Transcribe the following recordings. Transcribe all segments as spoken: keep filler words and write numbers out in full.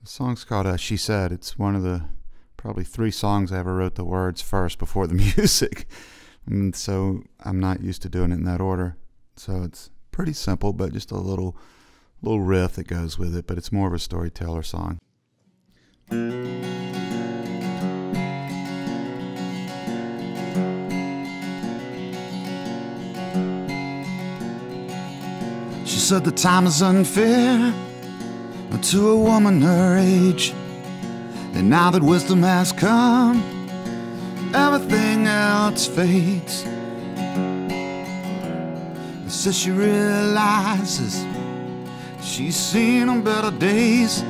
The song's called uh, She Said. It's one of the probably three songs I ever wrote the words first before the music. And so I'm not used to doing it in that order. So it's pretty simple, but just a little little riff that goes with it, but it's more of a storyteller song. She said the time is unfair to a woman her age, and now that wisdom has come, everything else fades. Says she realizes she's seen on better days.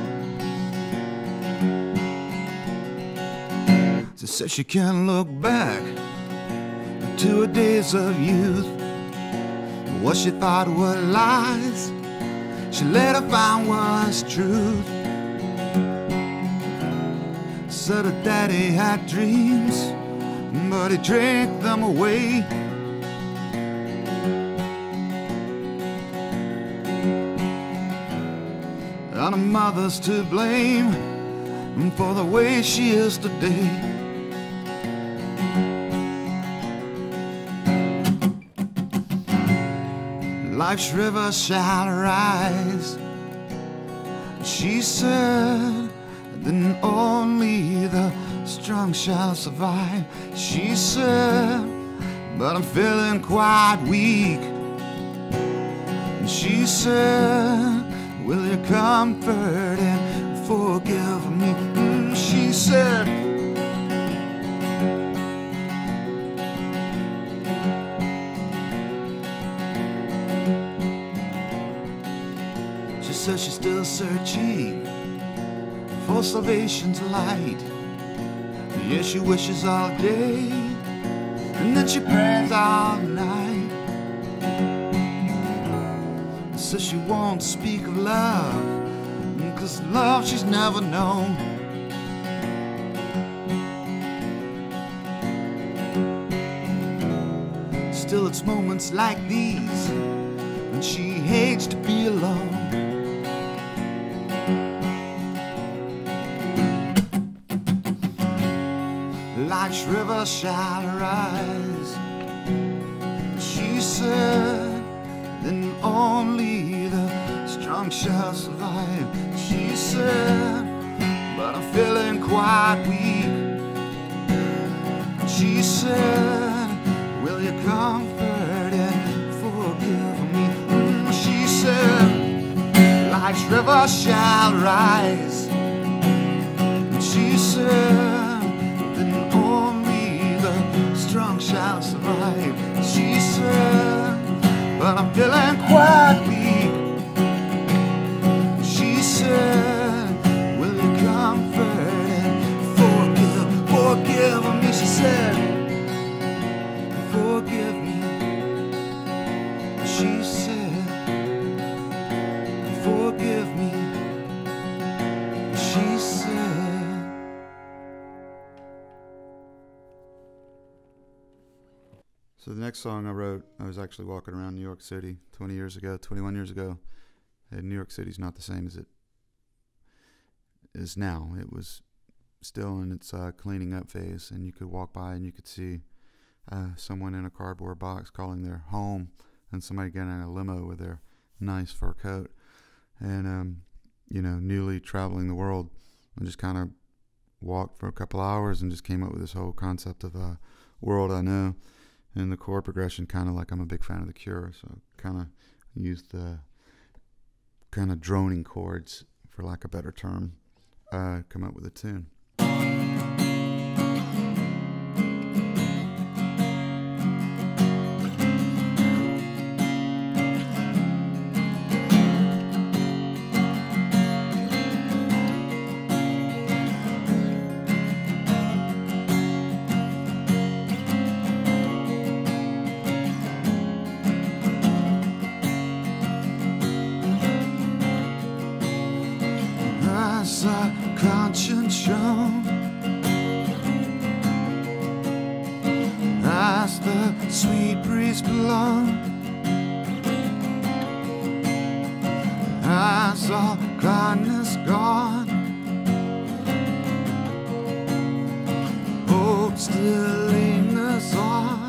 She says she can't look back to her days of youth. What she thought were lies, she later found was truth. Said her daddy had dreams, but he drank them away. And her mother's to blame for the way she is today. Life's river shall rise, she said, then only the strong shall survive. She said, but I'm feeling quite weak. She said, will you comfort and forgive me? Mm, she said, she says she's still searching for salvation's light. Yes, she wishes all day, and then she prays all night. Says she won't speak of love, 'cause love she's never known. Still it's moments like these when she hates to be alone. Life's river shall rise, she said, then only the strong shall survive. She said, but I'm feeling quite weak. She said, will you comfort and forgive me? Mm, she said, life's river shall rise. She said, then only the strong shall survive. She said, but I'm feeling quite weak. She said, will you comfort and forgive, forgive me? She said, forgive me. She said, forgive me. She said. So the next song I wrote, I was actually walking around New York City twenty years ago, twenty-one years ago. And New York City's not the same as it is now. It was still in its uh, cleaning up phase, and you could walk by and you could see uh, someone in a cardboard box calling their home, and somebody getting in a limo with their nice fur coat, and um, you know, newly traveling the world. I just kind of walked for a couple hours and just came up with this whole concept of a world I know. And the chord progression, kind of like I'm a big fan of The Cure, so kind of used the kind of droning chords, for lack of a better term, uh, come up with a tune. As a conscience shown, as the sweet breeze blown, as all kindness gone, still lingers on.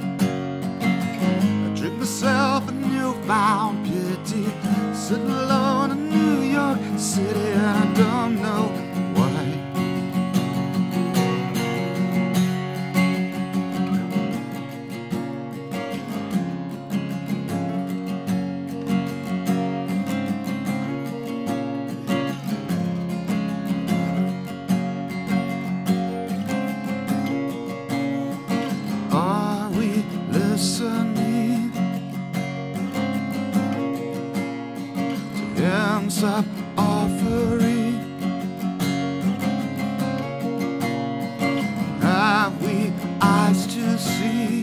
I drink myself a newfound pity, sitting alone in New York City, and I don't know why. Are we listening to hymns of offering? Have we eyes to see?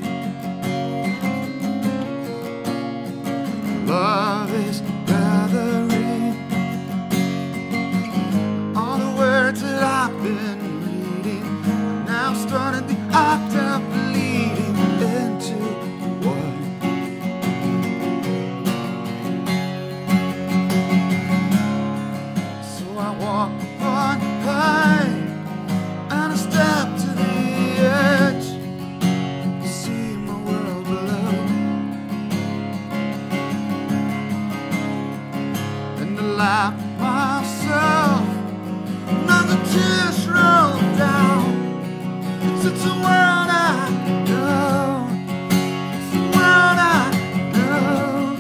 Love is gathering. All the words that I've been reading are now starting the act of bleeding into one. So I walk on high and I step to the edge to see my world below, and I laugh myself, now the tears roll down. It's a world I know, it's a world I know.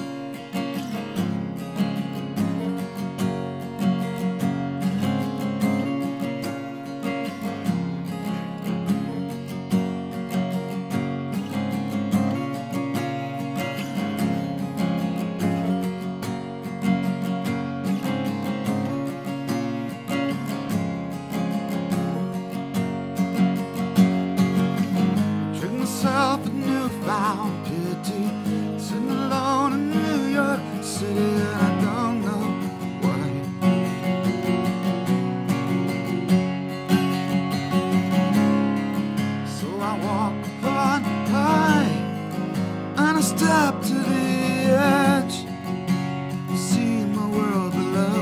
Drink myself a newfound pity, sitting alone in New York City, and I don't know why. So I walk on high and I step to the edge to see my world below,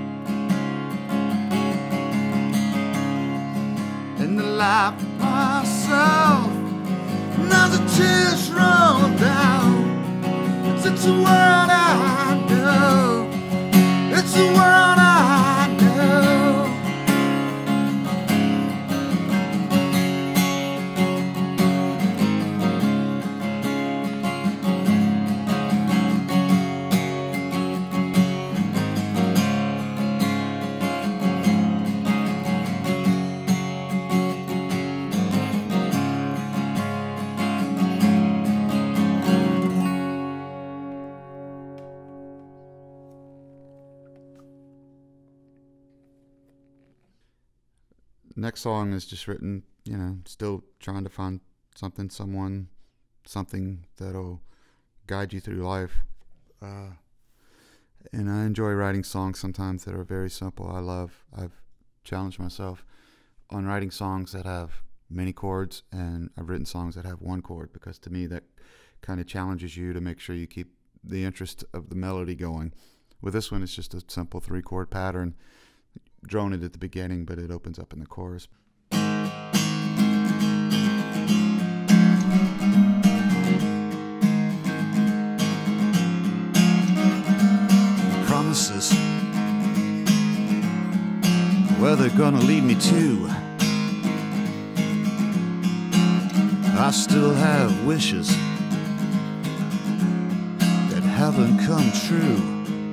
and I laugh myself, now the tears roll down. It's, it's a world I know, it's a world I know. Next song is just written, you know, still trying to find something, someone, something that'll guide you through life. Uh, and I enjoy writing songs sometimes that are very simple. I love, I've challenged myself on writing songs that have many chords, and I've written songs that have one chord, because to me that kind of challenges you to make sure you keep the interest of the melody going. With this one, it's just a simple three chord pattern. Drone it at the beginning, but it opens up in the chorus. Promises, where they're gonna lead me to. I still have wishes that haven't come true.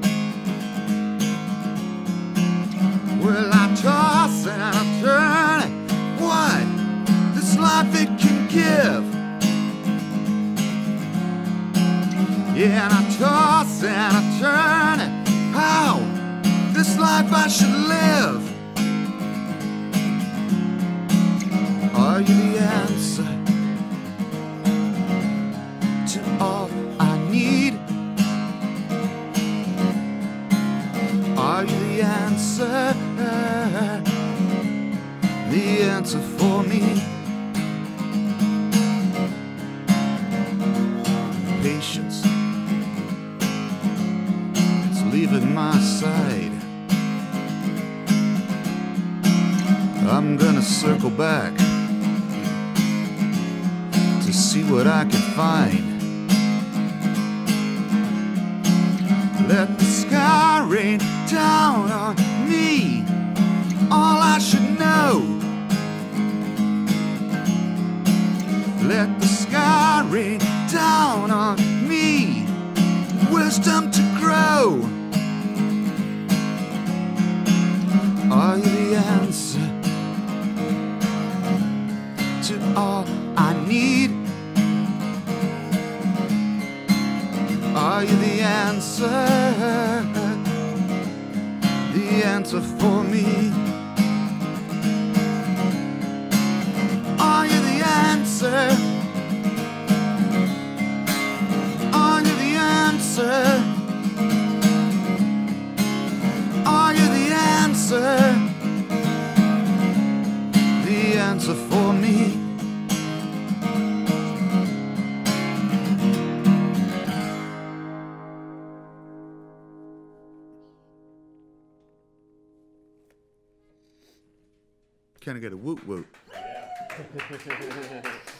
Well, I toss and I turn, what this life it can give. Yeah, and I toss and I turn, how this life I should live. Are you the answer to all I need? Are you the answer, the answer for me? Patience, it's leaving my side. I'm gonna circle back see what I can find. Let the sky rain down on me, all I should know. Let the sky rain down on me, wisdom to grow. Are you the answer to all I need? Are you the answer, the answer for me? Are you the answer? Are you the answer? Are you the answer? The answer for me? Kind of got a woot woot. Yeah.